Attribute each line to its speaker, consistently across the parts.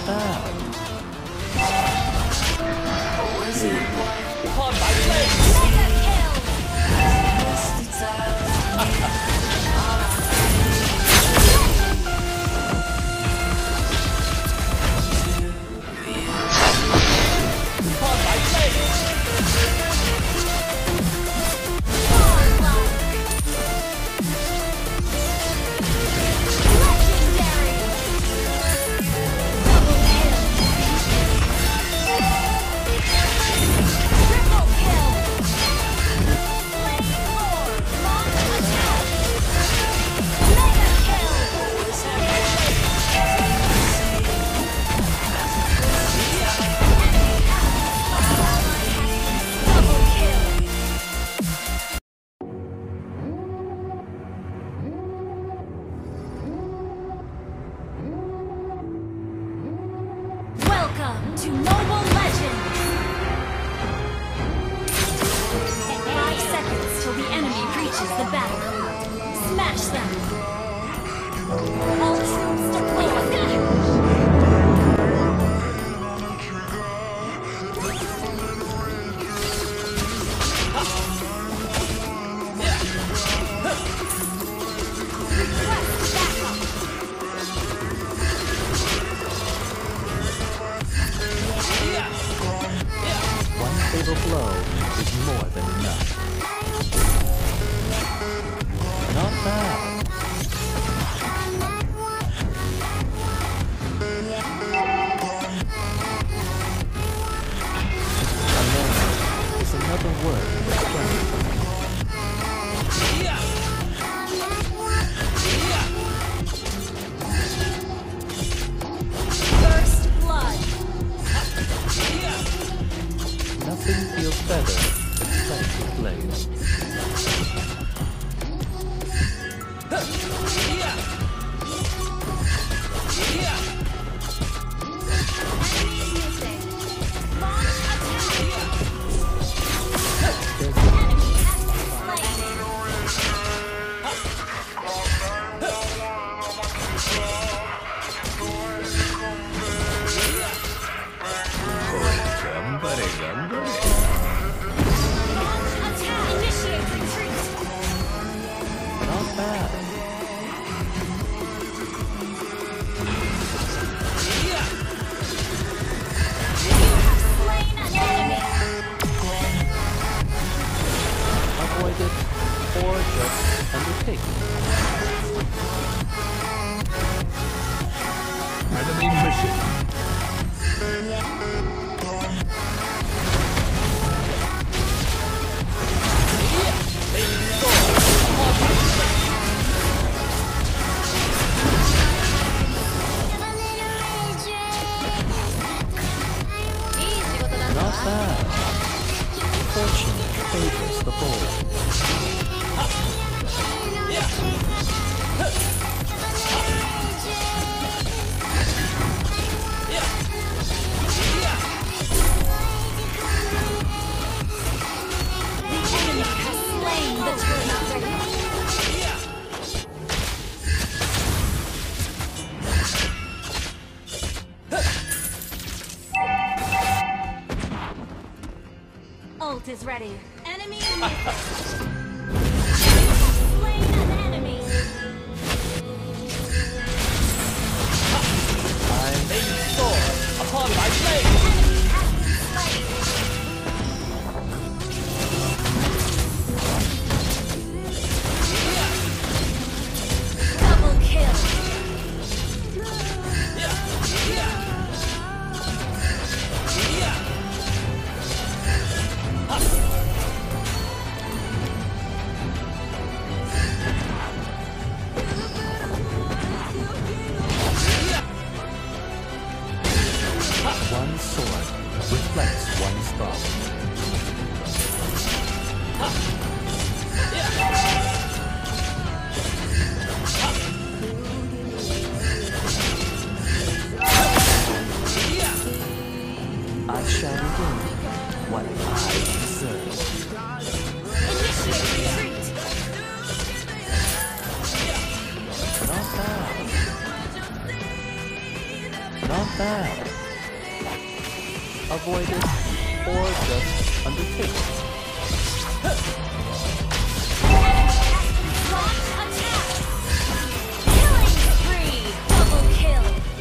Speaker 1: bad.
Speaker 2: Upon my blade! Upon my blade!
Speaker 3: Welcome to Mobile Legends! 5 seconds till the enemy reaches the battlefield. Smash them! Ult deployed! Request backup!
Speaker 1: One fatal blow is more than enough. Not bad. Alone is another word for strength.
Speaker 3: First blood!
Speaker 1: Nothing feels better than playing with blades.
Speaker 3: Enemy missing. Launch attack!
Speaker 1: There's
Speaker 3: Enemy has been slain. Launch attack! Initiate retreat!
Speaker 1: not bad.
Speaker 3: You have slain an enemy!
Speaker 1: Avoid it or just undertake it.
Speaker 4: Enemy mission.
Speaker 1: Not bad. Fortune favors the bold.
Speaker 3: The enemy has slain the turret. Ult is ready. Enemy missing. You have slain an enemy.
Speaker 1: I'm
Speaker 2: Maiden sword upon my blade!
Speaker 3: Enemy has been slain. Double kill.
Speaker 1: one sword reflects one's thought. I shall regain what I deserve.
Speaker 3: Initiate retreat.
Speaker 1: Not bad. Not bad. Avoid it, or just undertake it.
Speaker 3: Launch attack! Killing spree! Double kill!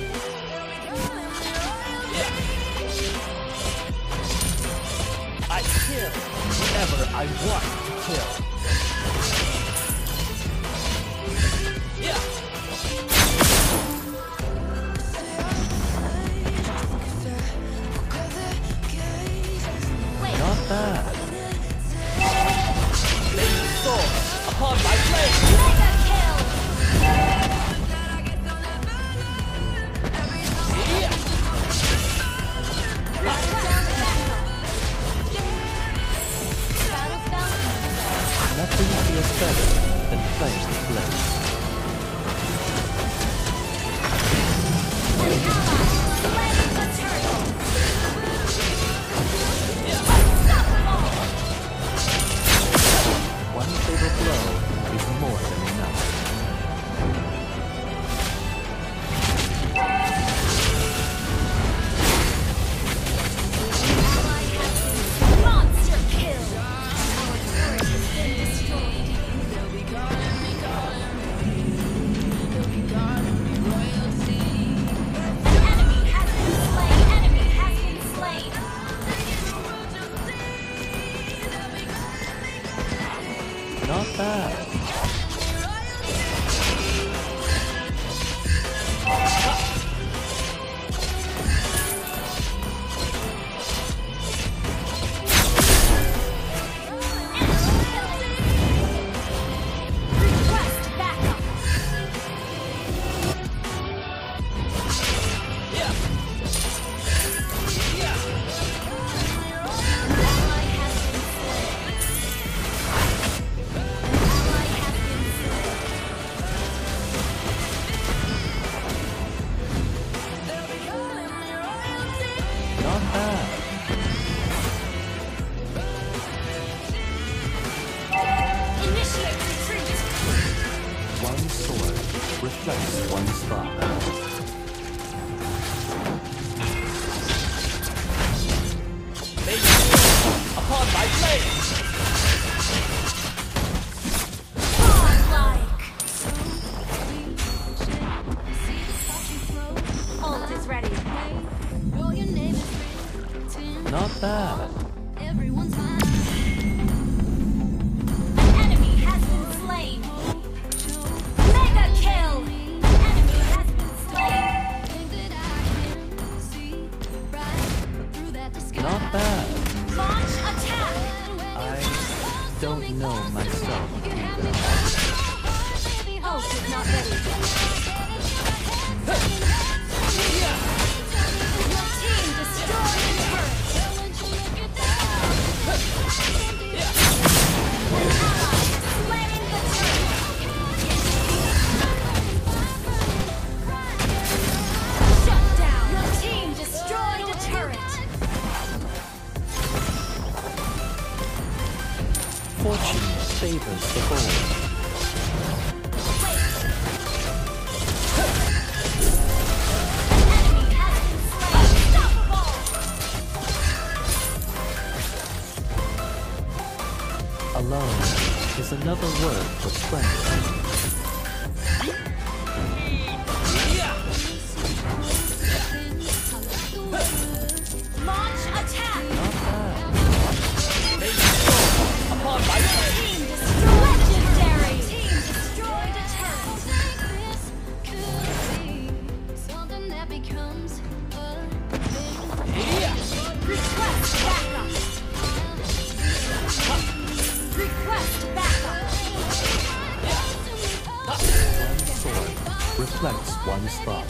Speaker 2: I kill whoever I want to kill. Yeah.
Speaker 1: Not bad.
Speaker 2: Blazing sword upon my blade.
Speaker 3: Mega kill!
Speaker 2: Yeah.
Speaker 3: Battle fountain.
Speaker 1: Nothing feels better than playing the blade.
Speaker 3: An ally slain the turtle. Unstoppable!
Speaker 1: One fatal blow is more than enough.
Speaker 3: Monster kill! Our turret has been destroyed. Enemy has been slain! Enemy has been slain!
Speaker 1: Not bad.
Speaker 3: Request backup!
Speaker 2: Yeah. Yeah.
Speaker 3: Ally has been slain. Ally has been slain.
Speaker 1: Not bad.
Speaker 3: Initiate retreat!
Speaker 1: One sword reflects one spot.
Speaker 2: Blazing sword upon my blade.
Speaker 3: Godlike! Ult is ready.
Speaker 1: Not bad.
Speaker 3: Enemy has been slain. Mega kill! Enemy has been slain.
Speaker 1: Not bad.
Speaker 3: Launch attack!
Speaker 1: I don't know myself.
Speaker 3: Ult is not ready. Your team destroyed the turret. An ally has slain the turret. Shut down. Your team destroyed a turret.
Speaker 1: Fortune favors the bold.
Speaker 3: Enemy has been slain. Unstoppable.
Speaker 1: Alone is another word for splendor.
Speaker 2: Yeah.
Speaker 3: Launch attack.
Speaker 1: Not bad.
Speaker 2: Blazing sword upon my blade.
Speaker 3: Team destroyed. Legendary. Team destroyed a turret.
Speaker 2: Yeah.
Speaker 3: Request backup. Request backup.
Speaker 1: One sword reflects one spot.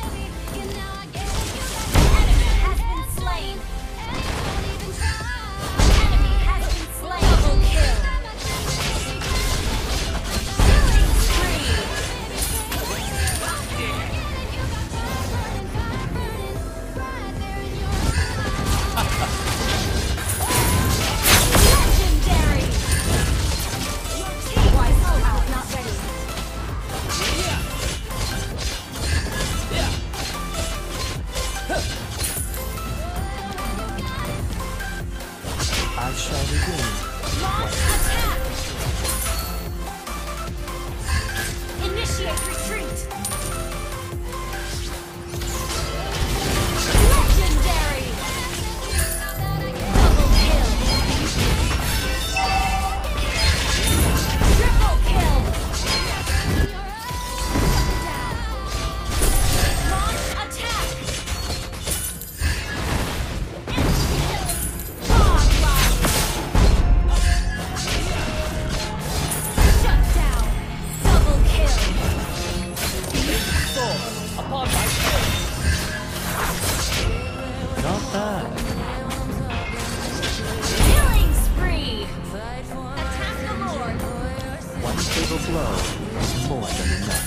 Speaker 3: Enemy has been slain. Enemy has been slain. Double kill. Killing spree. Legendary. Your team wise out, not ready.
Speaker 2: Yeah.
Speaker 1: I shall regain.
Speaker 3: Launch attack! Initiate retreat! Legendary! Double kill! Triple kill! Launch attack! Godlike! Shut down! Double kill!
Speaker 2: Sword upon my tail.
Speaker 1: Not bad.
Speaker 3: Killing spree! Attack the Lord!
Speaker 1: One fatal blow is more than enough.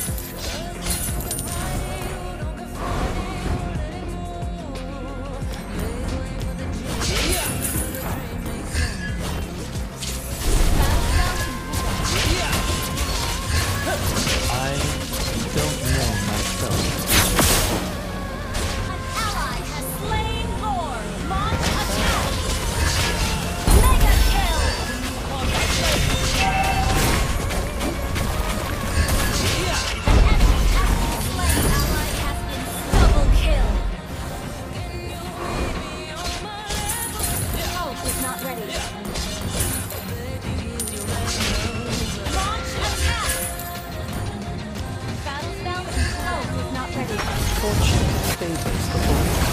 Speaker 1: I don't know myself.
Speaker 3: An ally has slain Lord! Launch attack! Mega kill!
Speaker 2: Upon my tail.
Speaker 3: An enemy has been slain! Ally has been double kill! Ult is not ready. Launch attack! Battle spell ult is not ready.
Speaker 1: Fortune favors the bold.